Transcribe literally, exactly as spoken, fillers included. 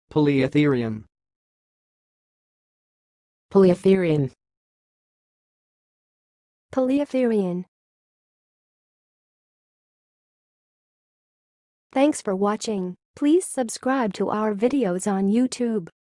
Paleotherian. Paleotherian. Paleotherian. Thanks for watching. Please subscribe to our videos on YouTube.